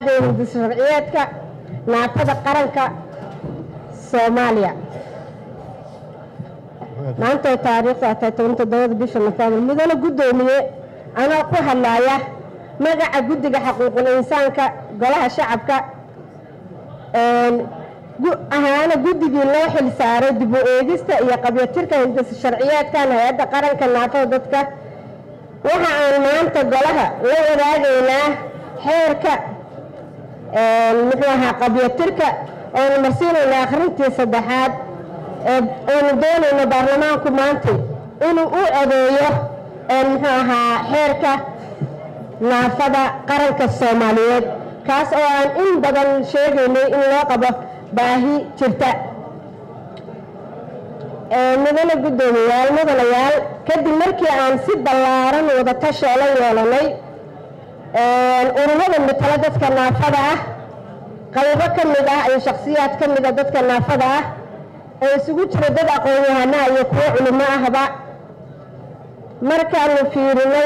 sharciyeedka naafada qaranka Soomaaliya maanta taariikhda 17 bisha November mudane gudoomiye ana ku hadlaya magaca guddiga xuquuqul insaanka golaha shacabka ahaana guddigii loo xil saaray dib u eegista iyo qabyaatirka hindisa sharciyeedkan hay'adda qaranka naafada dadka waxa aan maanta golaha la wadaagaynaa xeerka muxuu qabyaatirka oo marsiinayna akhrintii saddexaad oo doonayna baarlamaanku maanta inuu u adeeyo muxuu xeerka naafada qaranka Soomaaliyeed kaas oo aan in badan sheegaynay in loo qabo baahi jirta mudane gudoomiyaal mudanayaal kadib markii aan si ballaaran wada tashi la yeelanay ururada matala dadka naafada ah qaybo ka mid ah iyo shakhsiyaad ka mid ah dadka naafada ah ee isugu jira dad aqoon-yahano iyo kuwo culimo ahba markaanu fiirinay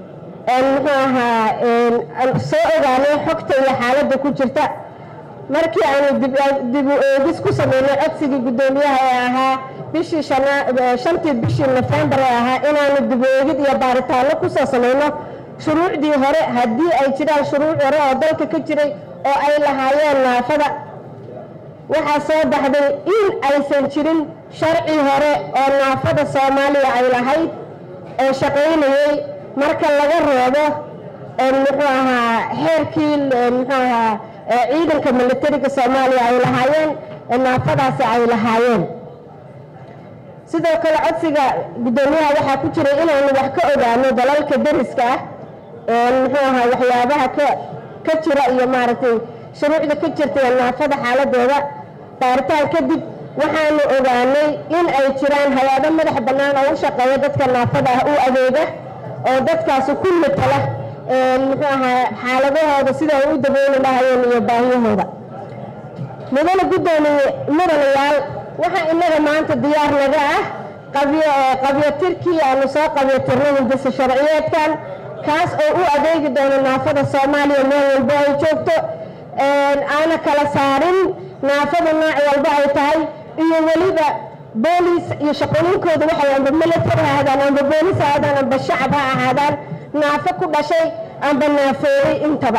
muxuu soo ogaanay xogta iyo xaaladda ku jirta markii aanu dib u eegis ku sameynay codsigii gudoomiyaha ee ahaa bishii 5 bishii November ee ahaa inaanu dib u eegid iyo baaritaano ku soo sameyno shuruucdii hore haddii ay jiraan shuruuc hore oo dalka ka jiray oo ay lahaayeen naafada waxaa soo baxday in aysan jirin sharci hore oo naafada Soomaaliya ay lahayd oo shaqaynayay marka laga reebo muxuu xeerkii muxuu ciidanka militariga Soomaaliya ay lahaayeen naafadaasi ay lahaayeen sidoo kale codsiga gudoomiyaha waxaa ku jiray inaanu wax ka ogaano dalalka dariska ah muxuu waxyaabaha ka jira iyo maaragtay shuruucda ka jirta naafada xaaladooda baaritaan kadib waxaanu ogaanay in ay jiraan hay'ado madax bannaan oo u shaqeeya dadka naafada ah u adeega oo dadkaas ku matala muxuu xaaladahooda sida ay u dabooli lahaayeen iyo baahiyahooda mudane gudoomiye mudanayaal waxa inaga maanta diyaar naga ah qabyaatirkii aanu soo qabyaatirnay hindisa sharciyeedkan kaas oo u adeegi doono naafada Soomaaliya meel walba ay joogto aana kala saarin naafada nooc walba ay tahay iyo waliba boolis iyo shaqooyinkooda waxay amba military ahaadaan amba boolis ahaadaan amba shacab ha ahaadaan naafo ku dhashay amba naafeeyey intaba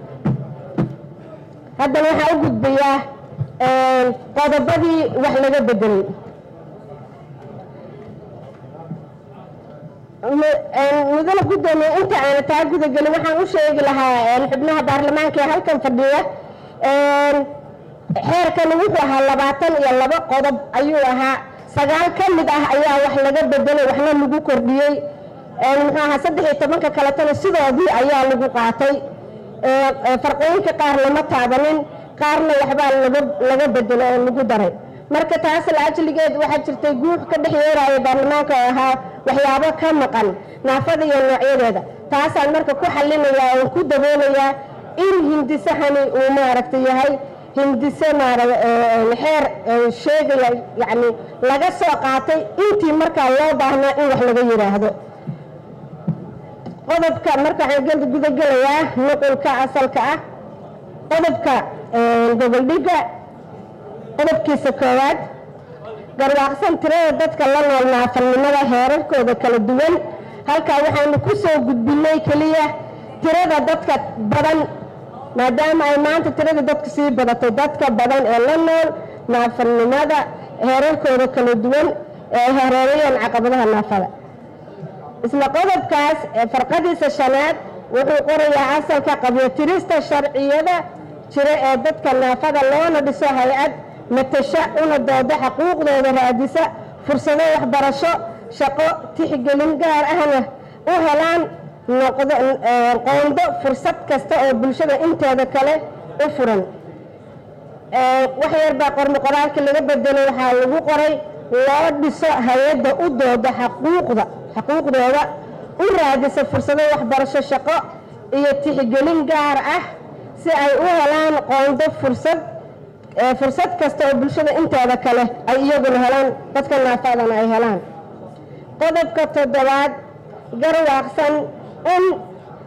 haddana waxaa u gudbayaa qodobadii wax laga bedelay mudane gudoomiye inta aan taa gudagelin waxaan u sheegi lahaa xubnaha baarlamaanka ee halkan fadhiya xeerkan wuxuu ahaa 22 qodob ayuu ahaa 9 ka mid ah ayaa wax laga bedelay waxna lagu kordhiyay muxuu 13 kale tan sidoodii ayaa lagu qaatay farqooyinka qaar lama taabanin qaarna waxba laga bedelay oo lagu daray marka taas la ajligeed waxa jirtay guux ka dhaxeeray baarlamaanka ahaa waxyaabo ka maqan naafada iyo noocyadeeda taas aan marka ku xalinayaa oo ku daboolayaa in hindisahani uu maaragtay yahay hindise xeer sheegaya yani laga soo qaatay intii marka loo baahnaa in wax laga yiraahdo qodobka marka aan gudagalayaa nuqulka asalka ah qodobka goboldhiga qodobkiisa koowaad garwaaqsan tirada dadka la nool naafannimada heerarkooda kala duwan halka waxaanu ku soo gudbinay kaliya tirada dadka badan maadaama ay maanta tirada dadka sii badatay dadka badan ee la nool naafannimada heerarkooda kala duwan ee hareerayaan caqabadaha naafada isla qodobkaas farqadiisa shanaad wuxuu qorayaa asalka qabyaatirista sharciyada jira ee dadka naafada loona dhiso hay'ad matasha una dooda xuquuqdooda raadisa fursado waxbarasho shaqo tixgelin gaar ahna u helaan qondo fursad kasta oo bulshada inteeda kale u furan wax yar baa qoraalka laga bedelay waxaa lagu qoray loo dhiso hay'adda u dooda xuquuqdooda u raadisa fursado waxbarasho shaqo iyo tixgelin gaar ah si ay u helaan qondo fursad kasta oo bulshada inteeda kale ay iyaguna helaan dadka naafadana ay helaan qodobka 7 garwaaqsan in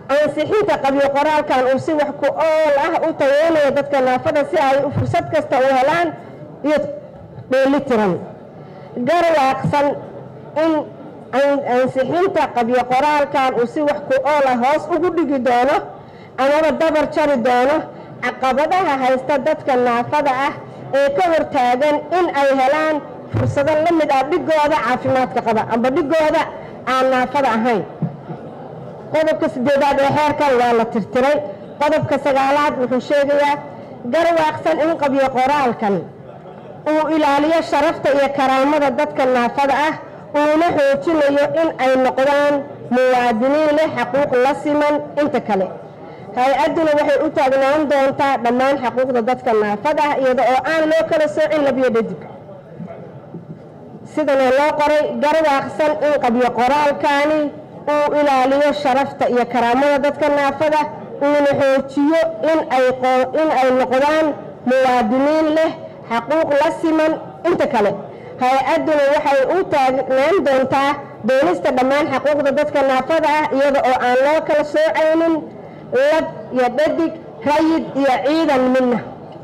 ansixinta qabyo qoraalkan uu si wax ku ool ah u tayeynayo dadka naafada si ay fursad kasta u helaan iyo dheelitiran garwaaqsan in ansixinta qabyo qoraalkan uu si wax ku ool ah hoos ugu dhigi doono amaba dabar jari doono caqabadaha haysta dadka naafada ah ee ka hortaagan in ay helaan fursado la mid ah dhigooda caafimaadka qaba amba dhigooda aan naafada ahayn qodobka 8aad ee xeerkan waa la tirtiray qodobka 9aad wuxuu sheegayaa garwaaqsan in qabyo qoraalkan uu ilaaliyo sharafta iyo karaamada dadka naafada ah uuna xoojinayo in ay noqdaan muwaadiniin leh xaquuq la siman inta kale hay-aduna waxay u taagnaan doontaa dhammaan xuquuqda dadka naafada ah iyada oo aan loo kala soocin lab iyo dhadig sidana loo qoray garwaaqsan in qabyo qoraalkani uu ilaaliyo sharafta iyo karaamada dadka naafada uuna xoojiyo in ay noqdaan muwaadiniin leh xaquuq la siman inta kale hay-aduna waxay u taagnaan doontaa doonista dhammaan xuquuqda dadka naafada ah iyada oo aan loo kala soocaynin lab iyo dhadig rayid iyo ciidan midna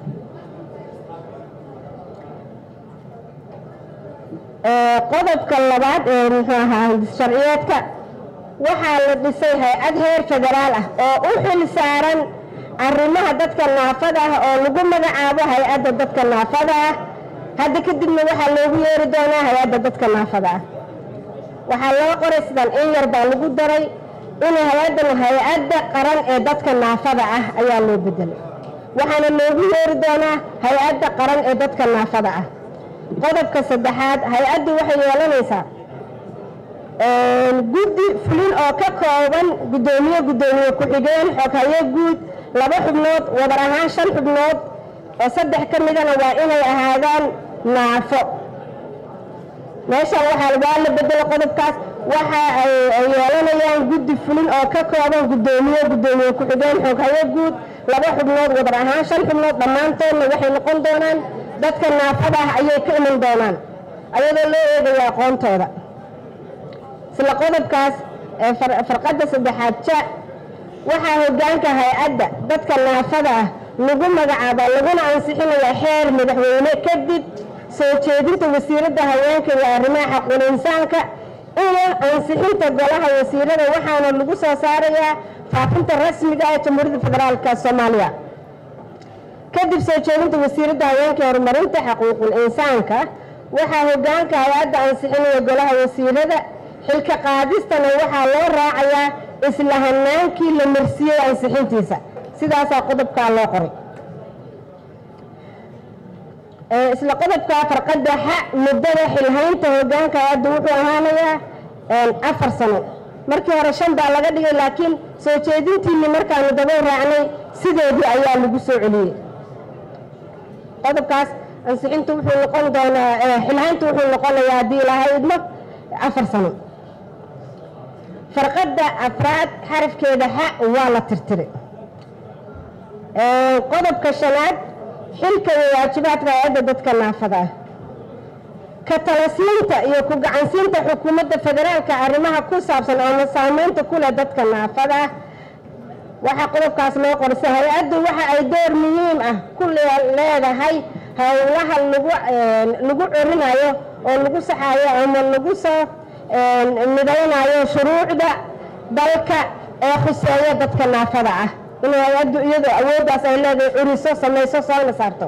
qodobka 2aad ee muxuu ahaa sharciyeedka waxaa la dhisay hay-ad heer federaal ah oo u xil saaran arrimaha dadka naafada ah oo lagu magacaabo hay-adda dadka naafada ah hadda kadibna waxaa loogu yeeri doonaa hay-adda dadka naafada ah waxaa loo qoray sidan in yar baa lagu daray in hay-adda qaran ee dadka naafada ah ayaa loo bedelay waxaana loogu yeeri doonaa hay-adda qaran ee dadka naafada ah qodobka 3aad hay-addu waxay yeelanaysaa guddi fulin oo ka kooban gudoomiye ku-xigeen xoghaye guud 2 xubnood wadar ahaan 5 xubnood oo 3 ka midana waa inay ahaadaan naafo meeshan waxaa la bedelo qodobkaas waxa ay yeelanayaan guddi fulin oo ka kooban gudoomiye ku-xigeen xoghaye guud 2 xubnood wadar ahaan 5 xubnood dhammaantoodna waxay noqon doonaan dadka naafada ah ayay ka iman doonaan ayadoo loo eegayo aqoontooda isla qodobkaas farqadda 3aad ja waxaa hoggaanka hay-adda dadka naafada ah lagu magacaaba laguna ansixinaya xeer madaxweyne kadib soo jeedinta wasiiradda haweenka iyo arrimaha xaquuqul insaanka iyo ansixinta golaha wasiirada waxaana lagu soo saarayaa faafinta rasmiga ah ee Jamhuuriyadda Federaalka Soomaaliya kadib soo jeedinta wasiiradda haweenka iyo horumarinta xaquuqul insaanka waxaa hoggaanka hay-adda ansixinaya golaha wasiirada xilka qaadistana waxaa loo raacayaa isla hanaankii la marsiyey ansixintiisa sidaasaa qodobkaa loo qoray isla qodobkaa farqadda muddada xilhaynta hoggaanka hay-adda wuxuu ahaanayaa 4 sano markii hore 5 baa laga dhigay laakiin soo jeedintiinni markaanu daba raacnay sideedii ayaa lagu soo celiyey qodobkaas ansixintu wuxuu noqon doonaa xilhayntu wuxuu noqonayaa haddii ilaahay idmo 4 sano farqadda 4aad xarafkeeda waa la tirtiray qodobka 5aad xilka iyo waajibaadka hay-adda dadka naafada ah ka talasiinta iyo ku gacansiinta xukuumadda federaalka arrimaha ku saabsan ama saameynta ku leh dadka naafada ah waxaa qodobkaas loo qorsay hay-addu waxa ay door muhiim ah ku leedahay howlaha lagu corinayo oo lagu saxayo ama lagu soo midaynayo shuruucda dalka ee khuseeya dadka naafada ah in hay-addu iyadoo awooddaas ay leedahay curiso samayso soona saarto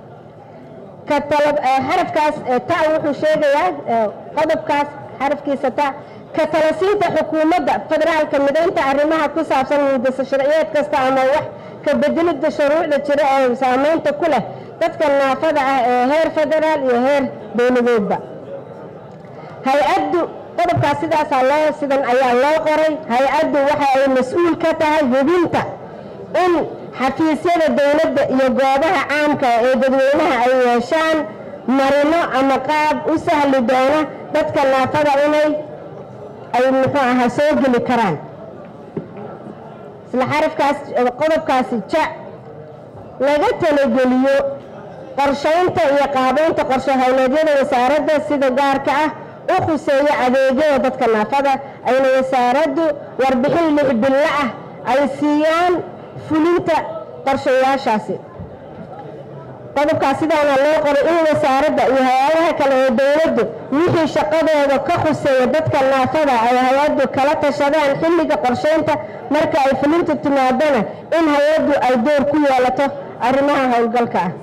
xarafkaas ta wuxuu sheegayaa qodobkaas xarafkiisa ta ka talasiinta xukuumadda federaalka midaynta arrimaha ku saabsan hindisa sharciyeed kasta ama wax ka bedelidda shuruucda jira ee saameynta ku leh dadka naafada ah ee heer federaal iyo heer dowladeedba hay-addu qodobkaas sidan ayaa loo qoray hay-addu waxa ay mas-uul ka tahay hubinta in xafiisyada dowladda iyo goobaha caamka ee dadweynaha ay yeeshaan marino ama qaab u sahli doona dadka naafada inay muxuu ahaa soo geli karaan isla xarafkaas qodobkaasi ja laga talageliyo qorshaynta iyo qaabeynta qorshe howleedyada wasaaradda sida gaarka ah u khuseeya adeegyada dadka naafada ayna wasaaraddu warbixin 6 bilo ah ay siiyaan fulinta qorshayaashaasi. qodobkaas sidaana loo qoray in wasaaradda iyo hay-adaha kale ee dowladdu wixii shaqadooda ka khuseeya dadka naafada ay hay-addu kala tashadaan xilliga qorsheynta marka ay fulintu timaadana in hay-addu ay door ku yeelato arrimaha howlgalka ah.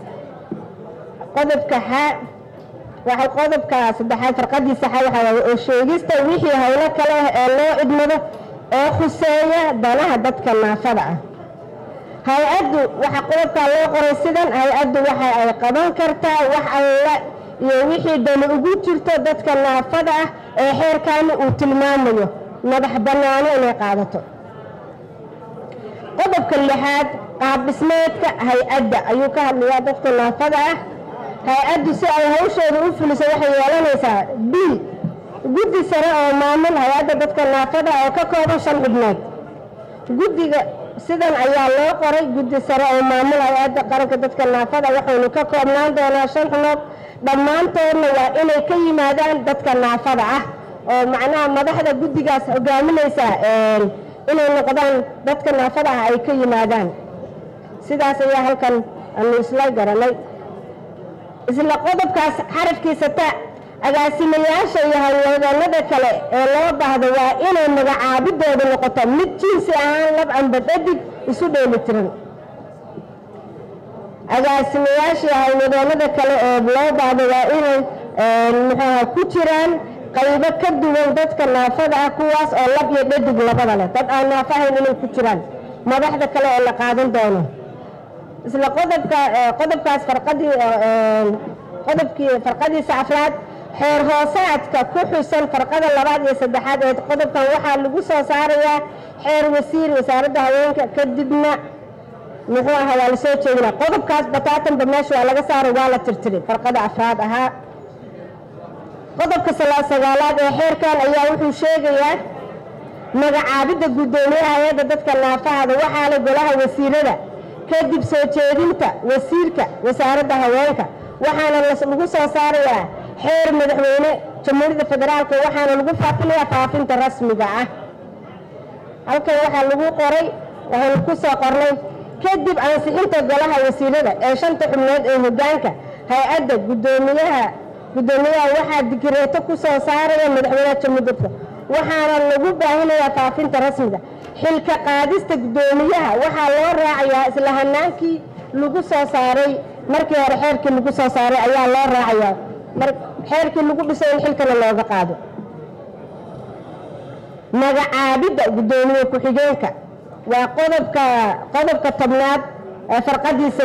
qodobka saddexaad farqadiisa waxaa oo sheegista wixii howlo kale ee loo idmado ee khuseeya danaha dadka naafada ah. hay-addu waxa qodobkaa loo qoray sidan: hay-addu waxa ay qaban kartaa wax alla iyo wixii dani ugu jirto dadka naafada ah ee xeerkaani uu tilmaamayo, madax bannaano inay qaadato. qodobka 6 qaab dhismeedka hay-adda ayuu ka hadlayaa dadka naafada ah. hay-addu si ay hawsheeda u fuliso waxay yeelanaysaa guddi sare oo maamul hay-adda dadka naafada oo ka kooban 5 xubnood. guddiga sidan ayaa loo qoray: guddi sare oo maamul hay-adda qaranka dadka naafada waxaynu ka koobnaan doonaa 5 xubnood. dhammaantoodna waa inay ka yimaadaan dadka naafada ah, oo macnaha madaxda guddigaas hogaaminaysa inay noqdaan dadka naafada ah ay ka yimaadaan. sidaas ayaa halkan aanu isla garanay. isla qodobkaas xarafkiisa ta agaasimayaasha iyo hawlwadeennada kale ee loo baahdo waa inay magacaabidooda noqoto mid jinsi ahaan lab amba dhadig isu dheelitiran. agaasimayaasha iyo hawlwadeennada kale ee loo baahdo waa inay ku jiraan qaybo ka duwan dadka naafada ah, kuwaas oo lab iyo dhadig labada leh, dad aan naafahayn inay ku jiraan madaxda kale ee la qaadan doono. isla qodobkaas farqadiisa afraad xeer hoosaadka ku xusan farqada 2 iyo 3 ee qodobkan waxaa lagu soo saarayaa xeer wasiir wasaaradda haweenka, kadibna waa la soo jeedinaa. qodobkaas bataatanba meesha waa laga saaray, waa la tirtiray farqada afraad ahaa. qodobka 9aad ee xeerkan ayaa wuxuu sheegayaa magacaabidda guddoomiyaha hay-adda dadka naafada waxaa la golaha wasiirada kadib soo jeedinta wasiirka wasaaradda haweenka, waxaana lagu soo saarayaa xeer madaxweyne jamhuuriyadda federaalka, waxaana lagu faafinayaa faafinta rasmiga ah. halkan waxaa lagu qoray, waxaynu ku soo qornay kadib ansixinta golaha wasiirada ee 5 xubnood ee hoggaanka hay-adda guddoomiyaha waxaa digreeto ku soo saaraya madaxweynaha jamhuuriyadda, waxaana lagu baahinayaa faafinta rasmiga. xilka qaadista guddoomiyaha waxaa loo raacayaa isla hanaankii lagu soo saaray markii hore xeerkii lagu soo saaray ayaa loo raacayaa xeerkii lagu dhisay in xilkana looga qaado. magacaabidda guddoomiye ku-xigeenka waa qodobka 10aad ee farqadiisa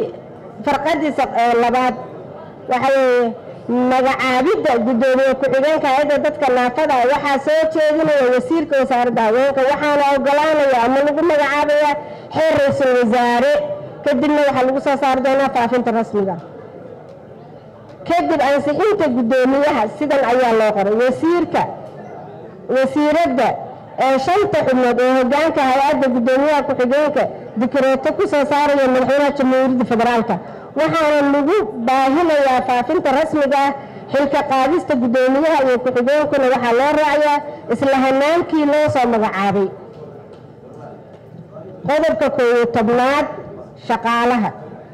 2 waxa weeye magacaabidda guddoomiye ku-xigeenka hay-adda dadka naafada waxaa soo jeedinaya wasiirka wasaaradda haweenka, waxaana ogolaanaya ama lagu magacaabaya xeer ra-iisul wasaare, kadibna waxaa lagu soo saari doonaa faafinta rasmiga. kadib ansixinta guddoomiyaha sidan ayaa loo qoray: wasiiradda ee 5 xubnood ee hoggaanka hay-adda guddoomiyaha ku-xigeenka dikreeto ku soo saaraya madaxweynaha jamhuuriyadda federaalka, waxaana lagu baahinayaa faafinta rasmiga ah. xilka qaadista guddoomiyaha iyo ku-xigeenkuna waxaa loo raacayaa isla hanaankii loo soo magacaabay. qodobka 11aad shaqaalaha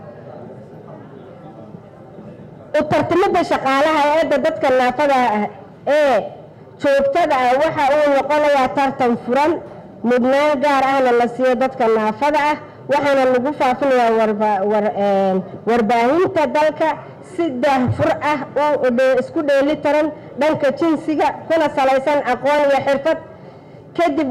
u tartamada shaqaalaha hay-adda dadka naafada ah ee joogtada ah waxa uu noqonayaa tartan furan, mudnaan gaar ahna la siiyo dadka naafada ah, waxaana lagu faafinayaa warbaahinta dalka si daahfur ah oo isku dheelitiran dhanka jinsiga kuna salaysan aqoon iyo xirfad. kadib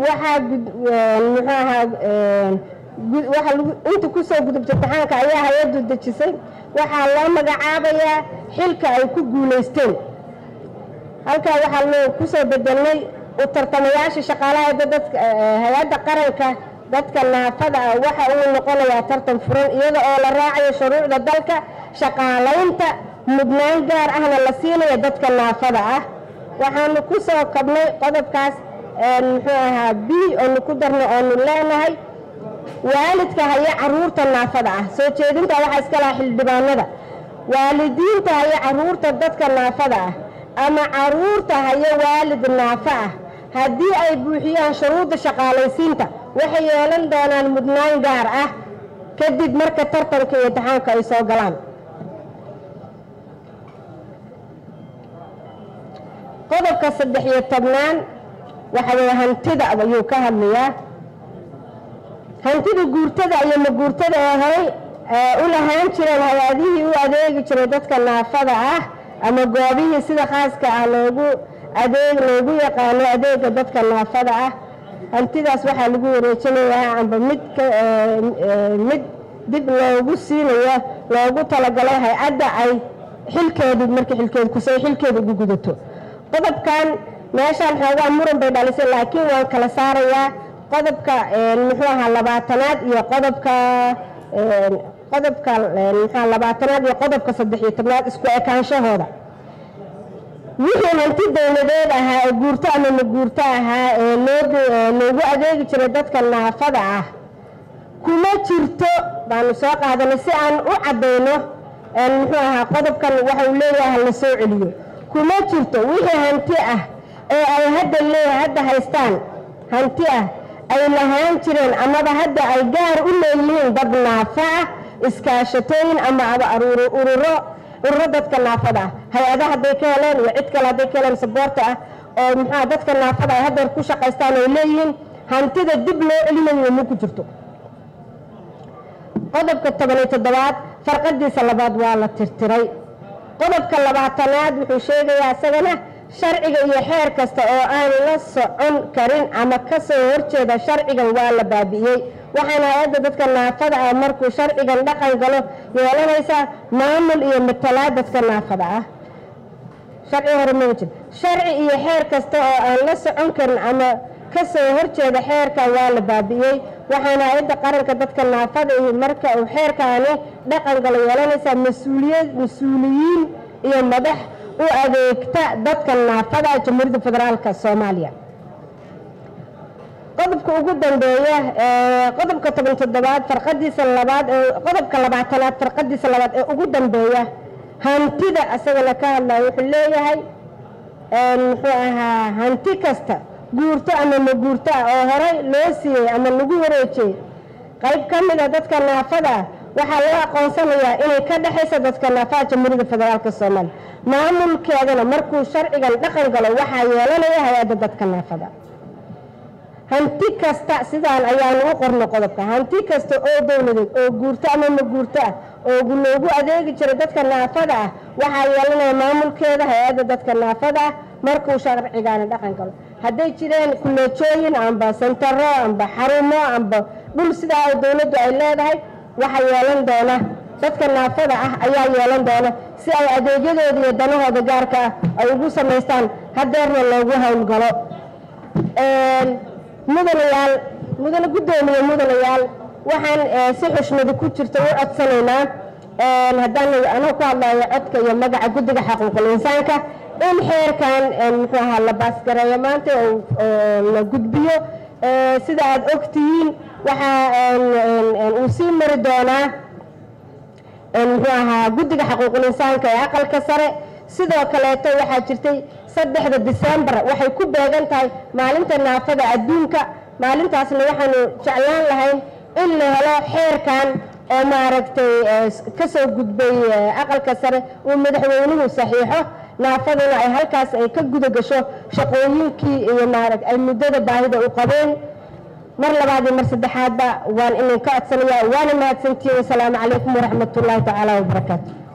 inta kusoo gudubta imtixaanka ayaa hay-addu dejisay, waxaa loo magacaabayaa xilka ay ku guulaysteen. halkaa waxaa loo kusoo bedelnay u tartamayaasha shaqaalaha hay-adda qaranka dadka naafada ah waxa uu noqonayaa tartan furan iyada oo la raacayo shuruucda dalka. shaqaalaynta mudnaan gaar ahna la siinayo dadka naafada ah. waxaanu ku soo kabnay qodobkaas b oonu ku darno oonu leenahay waalidka haya caruurta naafada ah. soo jeedinta waxaa iska laha xildhibaanada. waalidiinta haya caruurta dadka naafada ah ama caruurta haya waalid naafa ah haddii ay buuxiyaan shuruudda shaqaalaysiinta waxay yeelan doonaan mudnaan gaar ah kadib marka tartanka iyo imtixaanka ay soo galaan. qodobka 13 waxa weeye hantida ayuu ka hadlayaa. hantida guurtada iyo maguurtada ee horay u lahaan jireen hay-adihii u adeegi jiray dadka naafada ah ama goobihii sida khaaska ah loogu yaqaano adeega dadka naafada ah. hantidaas waxaa lagu wareejinayaa amba mid dib loogu siinayo loogu talagalay hay-adda ay xilkeedu ugu gudato. qodobkan meeshaan xoogaa muran bay dhalisay laakiin waan kala saarayaa qodobka muxuu ahaa 20aad iyo qodobka 20aad iyo qodobka 13aad isku ekaanshahooda. wixii hanti dowladeed ahaa ee guurto ama maguurto ahaa ee loogu adeegi jiray dadka naafada ah kuma jirto baanu soo qaadanay si aan u caddayno muxuu ahaa qodobkan waxa uu leeyahay la soo celiyo. kuma jirto wixii hanti ah ee ay hadda haystaan hanti ah ay lahaan jireen amaba hadda ay gaar u leeyihiin dad naafa ah iskaashatooyin ama ururo dadka naafada ah hay-adaha hadday ka heleen iyo cid kale hadday ka heleen saboorta ah oo muxuu dadka naafada ay hadda ku shaqaystaan ay leeyihiin hantida dib loo celinayo ma ku jirto. qodobka 17aad farqadiisa labaad waa la tirtiray. qodobka 20aad wuxuu sheegayaa isagana sharciga iyo xeer kasta oo aan la socon karin ama ka soo horjeeda sharcigan waa la baabi'iyey. waxaana hay-adda dadka naafada ah markuu sharcigan dhaqan galo yeelanaysaa maamul iyo matalaad dadka naafada ah. sharci hore ma jiro. sharci iyo xeer kasta oo aan la socon karin ama ka soo horjeeda xeerka waa la baabi'iyey. waxaana hay-adda qaranka dadka naafada iyo marka uu xeerkaani dhaqan galo yeelanaysaa mas-uuliyiin iyo madax u adeegta dadka naafada Jamhuuriyadda Federaalka Soomaaliya. qodobka ugu dambeeya qodobka 17aad farqadiisa labaad qodobka 20aad farqadiisa labaad ee ugu dambeeya hantida asagana ka hadlayo wuxuu leeyahay muxuu ahaa hanti kasta guurto ama maguurto ah oo horay loo siiyey ama lagu wareejiyey qayb ka mid ah dadka naafada waxaa loo aqoonsanayaa inay ka dhaxayso dadka naafada Jamhuuriyadda Federaalka Soomaaliya. maamulkeedana markuu sharcigan dhaqan galo waxaa yeelanaya hay-adda dadka naafada. hanti kasta sidaan ayaanu u qorno qodobka hanti kasta oo dowladeed oo guurto ama maguurto ah oo loogu adeegi jiray dadka naafada ah waxaa yeelanaya maamulkeeda hay-adda dadka naafada ah markuu sharcigaana dhaqan galo. hadday jireen kuleejooyin amba sentaro amba xarumo amba dhul sidaa oo dowladdu ay leedahay waxaa yeelan doona dadka naafada ah ayaa yeelan doona si ay adeegyadooda iyo danahooda gaarka ah ay ugu samaystaan hadeerna loogu howlgalo. mudane gudoomiye mudanayaal waxaan si xushmada ku jirta u codsanaynaa haddaan anoo ku hadlayo codka iyo magaca guddiga xuquuqul insaanka in xeerkan muxuu ahaa la baasgareeyo maanta oo la gudbiyo. sida aad ogtihiin waxaa uu sii mari doonaa muxuu ahaa guddiga xuquuqul insaanka ee aqalka sare. sidoo kaleeto waxaa jirtay 3 Diseembar waxay ku beegan tahay maalinta naafada adduunka. maalintaasna waxaanu jeclaan lahayn in la helo xeerkan oo maaragtay ka soo gudbay aqalka sare uu madaxweynuhu saxiixo naafaduna ay halkaas ay ka guda gasho shaqooyinkii iyo ay muddada baahida u qabeen. mar labaad iyo mar saddexaadba waan idinka codsanayaa waana mahadsantihiin. wasalaamu calaykum waraxmatullaahi tacaala wabarakaatu.